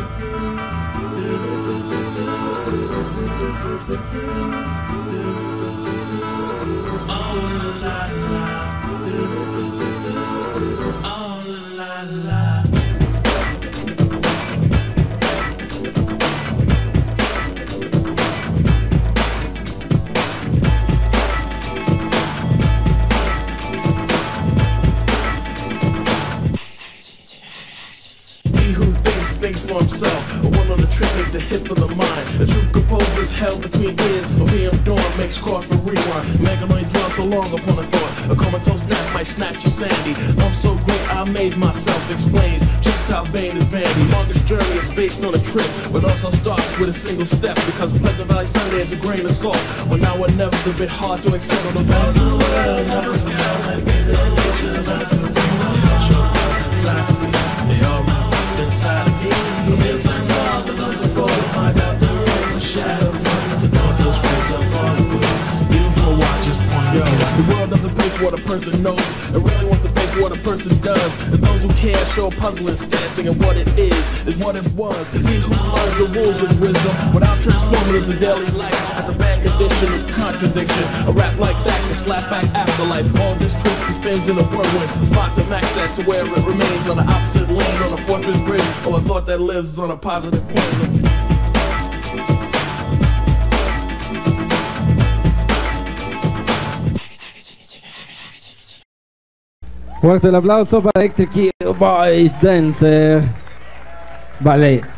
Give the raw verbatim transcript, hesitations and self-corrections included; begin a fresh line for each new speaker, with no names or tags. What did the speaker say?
For himself, a one on the trick makes the hit of the mind. The true composer's held between ears. A P M dawn makes call for rewind. Megaloid dwell so long upon a thought. A comatose nap might snatch you sandy. I'm so great I amaze myself. Explains just how vain is vanity. Longest journey is based on a trip, but also starts with a single step. Because Pleasant Valley Sunday is a grain of salt. Well, now or never is a bit hard to accept. On the back of the world, never scout like busy nature. Not to bring my heart, show up inside of me. They all run inside of me. You feel so long, but those before you find out the room, the shadow runs. The those who springs up all the blues. Beautiful watches point yo. The world doesn't pay for what a person knows. It really wants to pay for what a person does. And those who care show a puzzling stance, singing what it is, is what it was. See who learned the rules of wisdom without transforming into daily life. At the bad condition of contradiction. A rap like that can slap back afterlife. All this twist and spins in a whirlwind. Spot to max that to where it remains on the opposite lane on a fortress bridge. Or a thought that lives on a positive point.
Fuerte el aplauso para ElectriQ Boys Dancer. Vale.